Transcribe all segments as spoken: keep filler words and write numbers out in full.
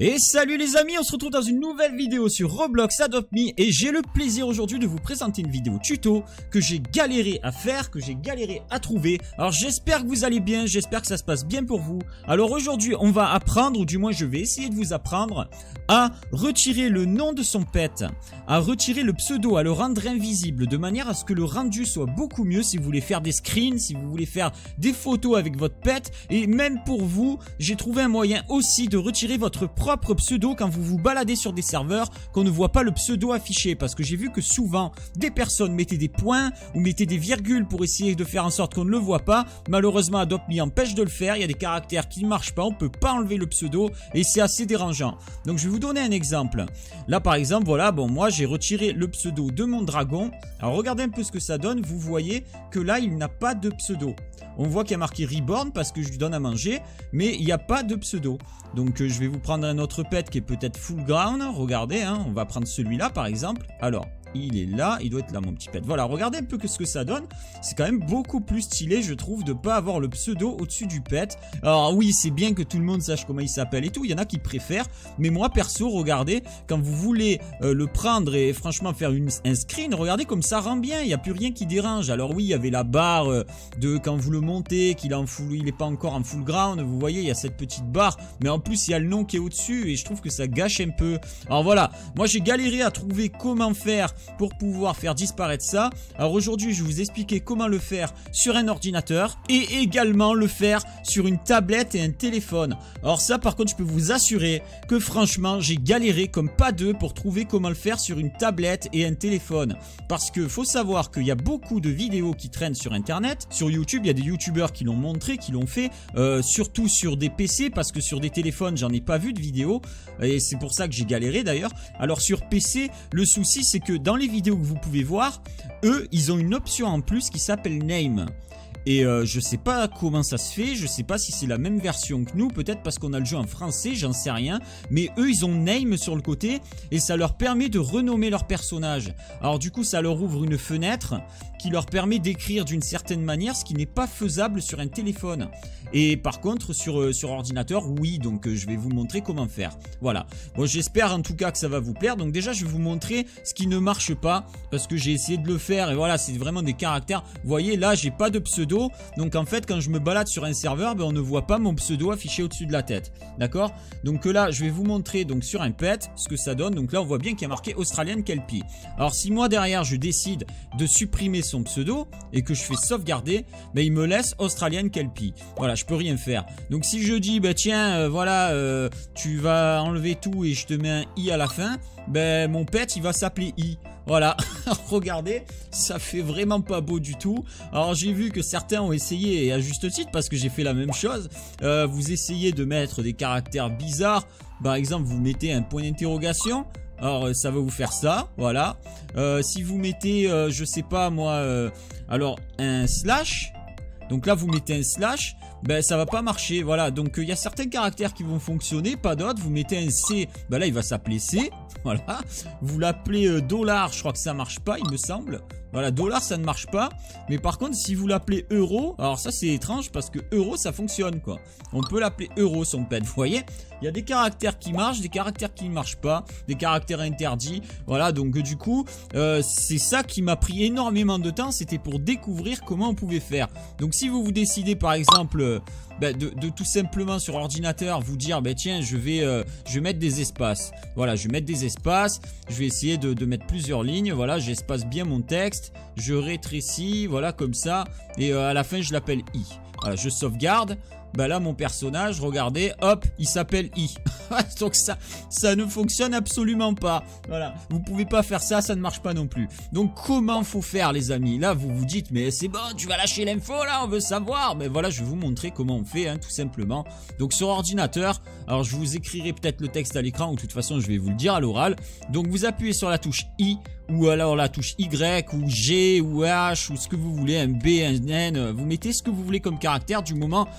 Et salut les amis, on se retrouve dans une nouvelle vidéo sur Roblox Adopt Me et j'ai le plaisir aujourd'hui de vous présenter une vidéo tuto que j'ai galéré à faire, que j'ai galéré à trouver. Alors j'espère que vous allez bien, j'espère que ça se passe bien pour vous. Alors aujourd'hui on va apprendre, ou du moins je vais essayer de vous apprendre à retirer le nom de son pet, à retirer le pseudo, à le rendre invisible de manière à ce que le rendu soit beaucoup mieux si vous voulez faire des screens, si vous voulez faire des photos avec votre pet. Et même pour vous, j'ai trouvé un moyen aussi de retirer votre propre propre pseudo quand vous vous baladez sur des serveurs, qu'on ne voit pas le pseudo affiché, parce que j'ai vu que souvent des personnes mettaient des points ou mettaient des virgules pour essayer de faire en sorte qu'on ne le voit pas. Malheureusement Adopt Me empêche de le faire, il y a des caractères qui ne marchent pas, on peut pas enlever le pseudo et c'est assez dérangeant. Donc je vais vous donner un exemple. Là par exemple, voilà, bon moi j'ai retiré le pseudo de mon dragon. Alors regardez un peu ce que ça donne, vous voyez que là il n'a pas de pseudo. On voit qu'il y a marqué Reborn parce que je lui donne à manger, mais il n'y a pas de pseudo. Donc euh, je vais vous prendre un autre pet qui est peut-être full ground. Regardez, hein, on va prendre celui-là par exemple. Alors, il est là, il doit être là mon petit pet. Voilà, regardez un peu que ce que ça donne. C'est quand même beaucoup plus stylé, je trouve, de pas avoir le pseudo au-dessus du pet. Alors oui, c'est bien que tout le monde sache comment il s'appelle et tout. Il y en a qui préfèrent. Mais moi, perso, regardez, quand vous voulez euh, le prendre et franchement faire une, un screen, regardez comme ça rend bien. Il n'y a plus rien qui dérange. Alors oui, il y avait la barre euh, de quand vous le montez, qu'il est en full, il n'est pas encore en full ground. Vous voyez, il y a cette petite barre. Mais en plus, il y a le nom qui est au-dessus et je trouve que ça gâche un peu. Alors voilà, moi j'ai galéré à trouver comment faire pour pouvoir faire disparaître ça. Alors aujourd'hui je vais vous expliquer comment le faire sur un ordinateur et également le faire sur une tablette et un téléphone. Alors ça par contre je peux vous assurer que franchement j'ai galéré comme pas deux pour trouver comment le faire sur une tablette et un téléphone, parce que faut savoir qu'il y a beaucoup de vidéos qui traînent sur internet. Sur YouTube il y a des youtubeurs qui l'ont montré, qui l'ont fait, euh, surtout sur des P C, parce que sur des téléphones j'en ai pas vu de vidéos et c'est pour ça que j'ai galéré d'ailleurs. Alors sur P C le souci c'est que dans les vidéos que vous pouvez voir, eux ils ont une option en plus qui s'appelle Name. Et euh, je sais pas comment ça se fait, je sais pas si c'est la même version que nous, peut-être parce qu'on a le jeu en français, j'en sais rien. Mais eux ils ont Name sur le côté et ça leur permet de renommer leur personnage. Alors du coup ça leur ouvre une fenêtre qui leur permet d'écrire d'une certaine manière, ce qui n'est pas faisable sur un téléphone. Et par contre sur, euh, sur ordinateur oui, donc euh, je vais vous montrer comment faire. Voilà, bon j'espère en tout cas que ça va vous plaire. Donc déjà je vais vous montrer ce qui ne marche pas, parce que j'ai essayé de le faire et voilà, c'est vraiment des caractères. Vous voyez là j'ai pas de pseudo. Donc en fait quand je me balade sur un serveur, ben, on ne voit pas mon pseudo affiché au-dessus de la tête. D'accord? Donc là je vais vous montrer donc sur un pet ce que ça donne. Donc là on voit bien qu'il y a marqué Australian Kelpie. Alors si moi derrière je décide de supprimer son pseudo et que je fais sauvegarder, ben, il me laisse Australian Kelpie. Voilà, je peux rien faire. Donc si je dis bah tiens euh, voilà euh, tu vas enlever tout et je te mets un i à la fin, ben mon pet il va s'appeler i. Voilà, regardez, ça fait vraiment pas beau du tout. Alors j'ai vu que certains ont essayé, et à juste titre parce que j'ai fait la même chose, euh, vous essayez de mettre des caractères bizarres. Par exemple vous mettez un point d'interrogation, alors ça va vous faire ça, voilà. euh, Si vous mettez, euh, je sais pas moi, euh, alors un slash, donc là vous mettez un slash, ben ça va pas marcher, voilà. Donc il euh, y a certains caractères qui vont fonctionner, pas d'autres. Vous mettez un C, ben là il va s'appeler C, voilà. Vous l'appelez euh, dollar, je crois que ça marche pas il me semble. Voilà, dollar ça ne marche pas. Mais par contre si vous l'appelez euro, alors ça c'est étrange parce que euro ça fonctionne quoi. On peut l'appeler euro son pet, vous voyez. Il y a des caractères qui marchent, des caractères qui ne marchent pas, des caractères interdits. Voilà, donc euh, du coup euh, c'est ça qui m'a pris énormément de temps. C'était pour découvrir comment on pouvait faire. Donc si vous vous décidez par exemple euh, bah, de, de tout simplement sur ordinateur vous dire bah, tiens je vais, euh, je vais mettre des espaces. Voilà, je vais mettre des espaces. Je vais essayer de, de mettre plusieurs lignes. Voilà, j'espace bien mon texte. Je rétrécis, voilà comme ça. Et euh, à la fin je l'appelle i. Voilà, je sauvegarde. Bah là mon personnage, regardez, hop, il s'appelle i. Donc ça, ça ne fonctionne absolument pas. Voilà, vous pouvez pas faire ça, ça ne marche pas non plus. Donc comment faut faire les amis? Là vous vous dites mais c'est bon, tu vas lâcher l'info là, on veut savoir. Mais voilà, je vais vous montrer comment on fait, hein, tout simplement. Donc sur ordinateur, alors je vous écrirai peut-être le texte à l'écran ou de toute façon je vais vous le dire à l'oral. Donc vous appuyez sur la touche i, ou alors la touche Y ou G ou H ou ce que vous voulez, un B, un N, vous mettez ce que vous voulez comme caractère du moment que c'est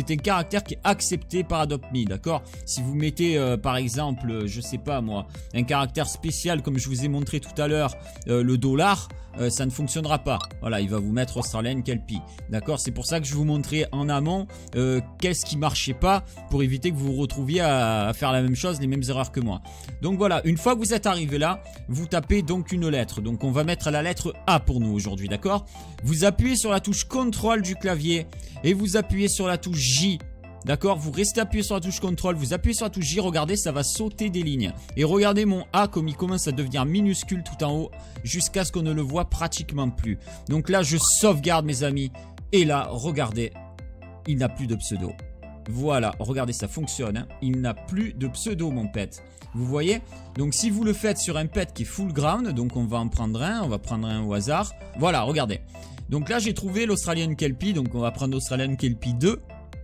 c'est un caractère qui est accepté par Adopt Me, d'accord? Si vous mettez euh, par exemple, euh, je sais pas moi, un caractère spécial comme je vous ai montré tout à l'heure, euh, le dollar, euh, ça ne fonctionnera pas. Voilà, il va vous mettre Australian Kelpie, d'accord? C'est pour ça que je vous montrais en amont euh, qu'est-ce qui marchait pas pour éviter que vous vous retrouviez à, à faire la même chose, les mêmes erreurs que moi. Donc voilà, une fois que vous êtes arrivé là, vous tapez donc une lettre. Donc on va mettre la lettre A pour nous aujourd'hui, d'accord? Vous appuyez sur la touche contrôle du clavier et vous appuyez sur la touche J. D'accord, vous restez appuyé sur la touche contrôle, vous appuyez sur la touche J, regardez, ça va sauter des lignes. Et regardez mon A comme il commence à devenir minuscule tout en haut jusqu'à ce qu'on ne le voit pratiquement plus. Donc là, je sauvegarde mes amis. Et là, regardez, il n'a plus de pseudo. Voilà, regardez, ça fonctionne. Hein. Il n'a plus de pseudo, mon pet. Vous voyez? Donc si vous le faites sur un pet qui est full ground, donc on va en prendre un, on va prendre un au hasard. Voilà, regardez. Donc là, j'ai trouvé l'Australian Kelpie, donc on va prendre l'Australian Kelpie deux.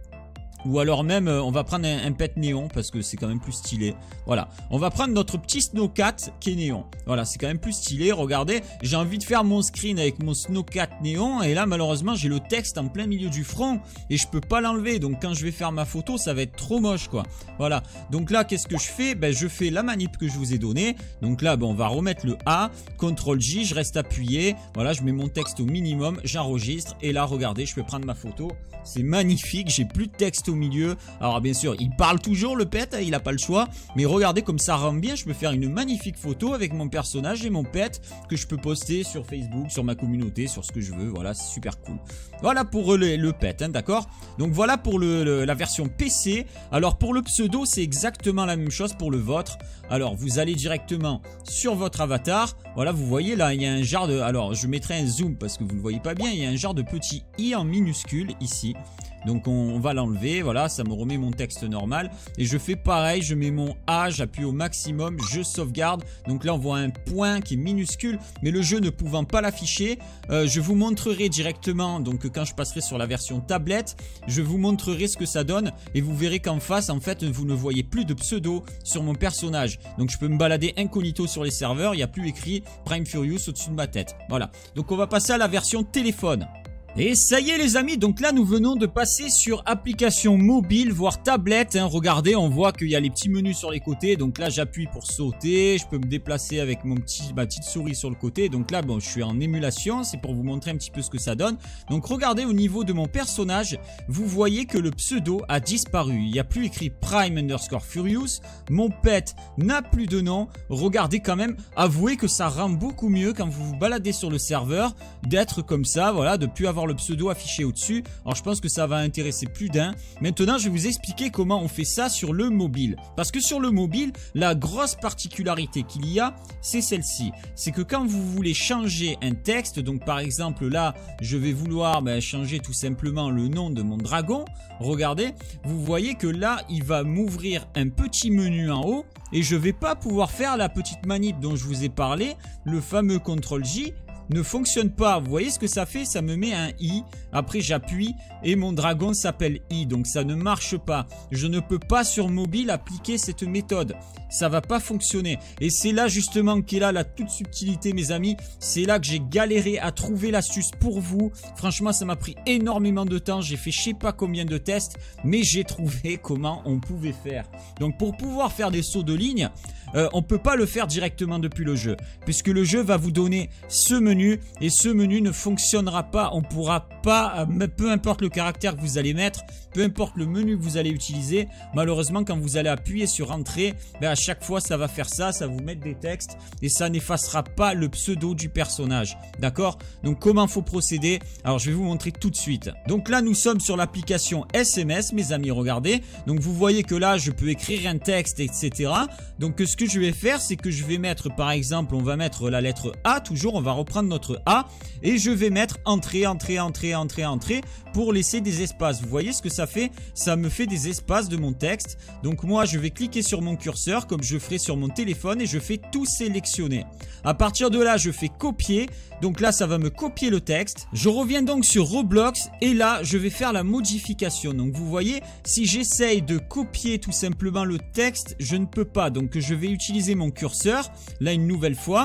Ou alors même, euh, on va prendre un, un pet néon parce que c'est quand même plus stylé. Voilà, on va prendre notre petit Snowcat qui est néon. Voilà, c'est quand même plus stylé. Regardez, j'ai envie de faire mon screen avec mon Snowcat néon. Et là, malheureusement, j'ai le texte en plein milieu du front et je peux pas l'enlever. Donc quand je vais faire ma photo, ça va être trop moche, quoi. Voilà, donc là, qu'est-ce que je fais? Ben, je fais la manip que je vous ai donnée. Donc là, ben, on va remettre le A, contrôle J, je reste appuyé. Voilà, je mets mon texte au minimum, j'enregistre. Et là, regardez, je peux prendre ma photo. C'est magnifique, j'ai plus de texte au milieu. Alors bien sûr, il parle toujours le pet, il n'a pas le choix. Mais regardez comme ça rend bien, je peux faire une magnifique photo avec mon personnage et mon pet que je peux poster sur Facebook, sur ma communauté, sur ce que je veux. Voilà, c'est super cool. Voilà pour le, le pet, hein, d'accord? Donc voilà pour le, le, la version P C. Alors pour le pseudo, c'est exactement la même chose pour le vôtre. Alors vous allez directement sur votre avatar. Voilà, vous voyez là, il y a un genre de... Alors je mettrai un zoom parce que vous ne le voyez pas bien. Il y a un genre de petit i en minuscule ici. Donc on, on va l'enlever, voilà, ça me remet mon texte normal. Et je fais pareil, je mets mon A, j'appuie au maximum, je sauvegarde. Donc là on voit un point qui est minuscule, mais le jeu ne pouvant pas l'afficher, euh, je vous montrerai directement, donc quand je passerai sur la version tablette, je vous montrerai ce que ça donne. Et vous verrez qu'en face, en fait, vous ne voyez plus de pseudo sur mon personnage. Donc je peux me balader incognito sur les serveurs, il n'y a plus écrit Prime Furious au-dessus de ma tête. Voilà, donc on va passer à la version téléphone. Et ça y est les amis, donc là nous venons de passer sur application mobile, voire tablette, hein. Regardez, on voit qu'il y a les petits menus sur les côtés, donc là j'appuie pour sauter, je peux me déplacer avec mon petit, ma petite souris sur le côté, donc là bon je suis en émulation, c'est pour vous montrer un petit peu ce que ça donne. Donc regardez au niveau de mon personnage, vous voyez que le pseudo a disparu, il n'y a plus écrit Prime underscore Furious, mon pet n'a plus de nom. Regardez quand même, avouez que ça rend beaucoup mieux quand vous vous baladez sur le serveur, d'être comme ça, voilà, de plus avoir le pseudo affiché au-dessus. Alors je pense que ça va intéresser plus d'un. Maintenant je vais vous expliquer comment on fait ça sur le mobile. Parce que sur le mobile, la grosse particularité qu'il y a, c'est celle-ci. C'est que quand vous voulez changer un texte, donc par exemple là, je vais vouloir ben, changer tout simplement le nom de mon dragon. Regardez, vous voyez que là, il va m'ouvrir un petit menu en haut et je vais pas pouvoir faire la petite manip dont je vous ai parlé, le fameux contrôle J. Ne fonctionne pas. Vous voyez ce que ça fait? Ça me met un i. Après j'appuie et mon dragon s'appelle i. Donc ça ne marche pas. Je ne peux pas sur mobile appliquer cette méthode. Ça va pas fonctionner. Et c'est là justement qu'est là la toute subtilité mes amis. C'est là que j'ai galéré à trouver l'astuce pour vous. Franchement ça m'a pris énormément de temps. J'ai fait je sais pas combien de tests. Mais j'ai trouvé comment on pouvait faire. Donc pour pouvoir faire des sauts de ligne, euh, on peut pas le faire directement depuis le jeu. Puisque le jeu va vous donner ce menu. Et ce menu ne fonctionnera pas, on ne pourra pas, peu importe le caractère que vous allez mettre, peu importe le menu que vous allez utiliser, malheureusement quand vous allez appuyer sur entrée, ben à chaque fois ça va faire ça, ça va vous mettre des textes et ça n'effacera pas le pseudo du personnage, d'accord? Donc comment faut procéder? Alors je vais vous montrer tout de suite. Donc là nous sommes sur l'application S M S mes amis, regardez, donc vous voyez que là je peux écrire un texte etc. Donc ce que je vais faire c'est que je vais mettre par exemple, on va mettre la lettre A, toujours on va reprendre notre A et je vais mettre entrée, entrée, entrée, entrée, entrée pour laisser des espaces. Vous voyez ce que ça fait? Ça me fait des espaces de mon texte. Donc moi je vais cliquer sur mon curseur comme je ferai sur mon téléphone et je fais tout sélectionner. À partir de là je fais copier. Donc là ça va me copier le texte. Je reviens donc sur Roblox et là je vais faire la modification. Donc vous voyez, si j'essaye de copier tout simplement le texte, je ne peux pas. Donc je vais utiliser mon curseur là une nouvelle fois.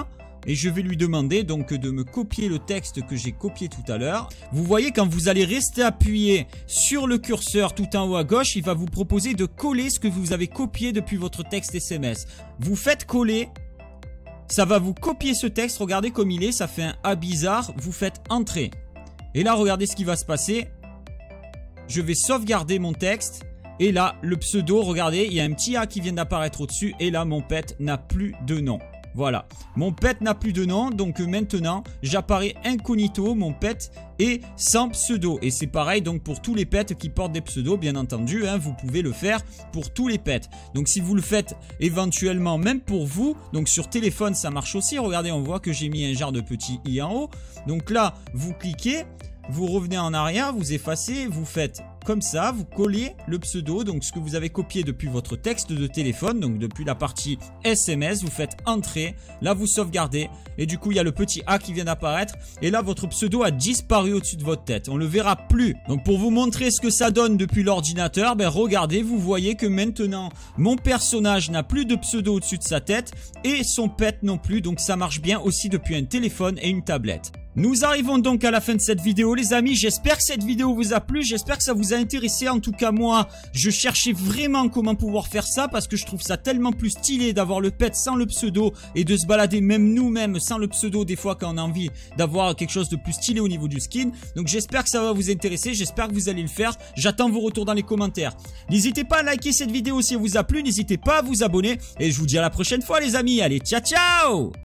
et je vais lui demander donc de me copier le texte que j'ai copié tout à l'heure. Vous voyez, quand vous allez rester appuyé sur le curseur tout en haut à gauche, il va vous proposer de coller ce que vous avez copié depuis votre texte S M S. Vous faites coller, ça va vous copier ce texte, regardez comme il est, ça fait un A bizarre, vous faites entrer. Et là, regardez ce qui va se passer. Je vais sauvegarder mon texte. Et là, le pseudo, regardez, il y a un petit A qui vient d'apparaître au-dessus. Et là, mon pet n'a plus de nom. Voilà. Mon pet n'a plus de nom. Donc maintenant, j'apparais incognito, mon pet, et sans pseudo. Et c'est pareil donc pour tous les pets qui portent des pseudos, bien entendu. Hein, vous pouvez le faire pour tous les pets. Donc si vous le faites éventuellement, même pour vous, donc sur téléphone, ça marche aussi. Regardez, on voit que j'ai mis un genre de petit i en haut. Donc là, vous cliquez. Vous revenez en arrière, vous effacez, vous faites comme ça, vous collez le pseudo, donc ce que vous avez copié depuis votre texte de téléphone, donc depuis la partie S M S, vous faites entrer, là vous sauvegardez, et du coup il y a le petit A qui vient d'apparaître, et là votre pseudo a disparu au-dessus de votre tête, on le verra plus. Donc pour vous montrer ce que ça donne depuis l'ordinateur, ben regardez, vous voyez que maintenant mon personnage n'a plus de pseudo au-dessus de sa tête, et son pet non plus, donc ça marche bien aussi depuis un téléphone et une tablette. Nous arrivons donc à la fin de cette vidéo les amis, j'espère que cette vidéo vous a plu, j'espère que ça vous a intéressé. En tout cas moi, je cherchais vraiment comment pouvoir faire ça parce que je trouve ça tellement plus stylé d'avoir le pet sans le pseudo et de se balader même nous-mêmes sans le pseudo des fois quand on a envie d'avoir quelque chose de plus stylé au niveau du skin. Donc j'espère que ça va vous intéresser, j'espère que vous allez le faire, j'attends vos retours dans les commentaires. N'hésitez pas à liker cette vidéo si elle vous a plu, n'hésitez pas à vous abonner et je vous dis à la prochaine fois les amis, allez ciao ciao!